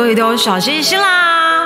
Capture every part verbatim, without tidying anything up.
有一条小心心啦。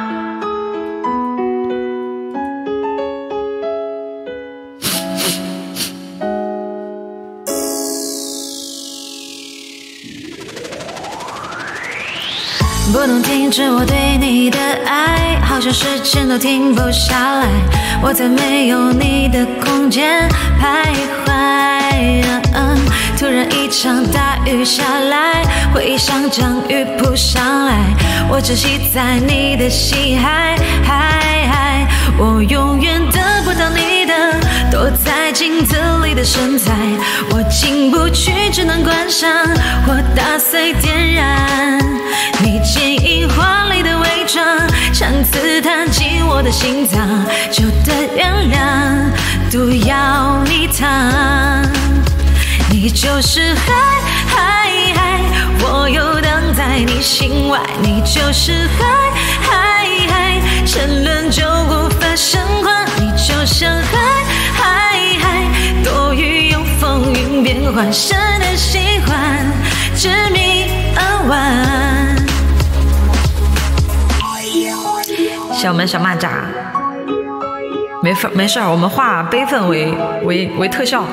不能停止我对你的爱，好像时间都停不下来，我在没有你的空间徘徊、嗯、突然一场大雨下来，回忆像降雨扑上来，我窒息在你的心海海海，我永远得不到你的躲在镜子里的身材，我进不去只能关上或打碎点燃你坚硬华丽的伪装，像刺探进我的心脏，就的原谅毒药你烫，你就是海海海，我游荡在你心外，你就是海海海，沉沦就无法升华，你就像海海海，多雨用风云变幻，深的喜欢执迷而完。小门小蚂蚱，没事没事，我们化悲愤为为为特效。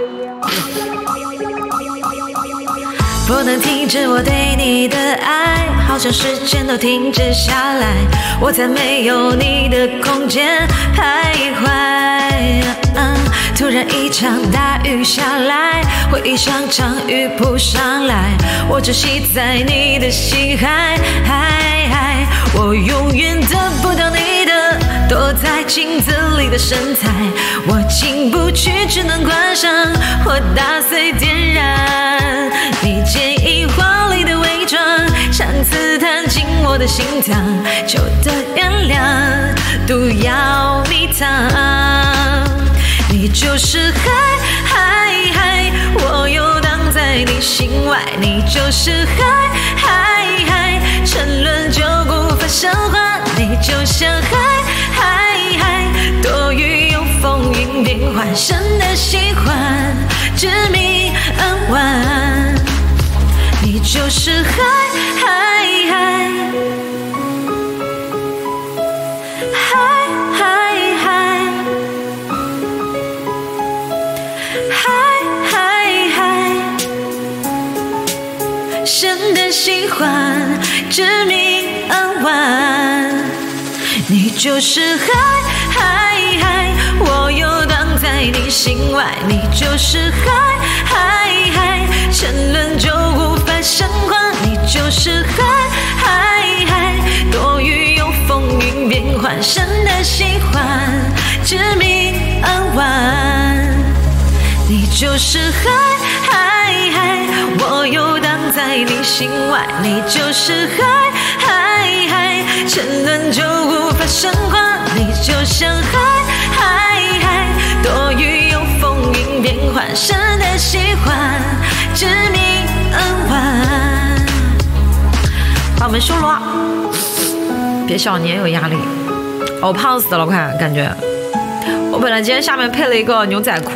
不能停止我对你的爱，好像时间都停止下来，我在没有你的空间徘徊、嗯、突然一场大雨下来，回忆像场雨扑上来，我窒息在你的心海海海，我永远得不到你的躲在镜子里的身材，我进不去只能关上或打碎点燃你坚硬华丽的伪装，像刺探进我的心脏，就的原谅毒药你烫，你就是海海海，我游荡在你心外，你就是海海海，沉沦就无法升华，你就像海海海，多雨用风云变幻，深的喜欢执迷而完，你就是海海海，海海海，海海海，深的喜欢执迷而完，你就是海海海，我游荡在你心外，你就是海海海，沉沦就无法升华，你就是海海海，多雨用风云变幻，深的喜欢执迷而完，你就是海海海，我游荡在你心外，你就是海海海，沉沦就无法升华，你就像海海海，多雨用风云变幻，深的喜欢执迷而完。把我们收了，别笑，你也有压力。我胖死了，快感觉。我本来今天下面配了一个牛仔裤。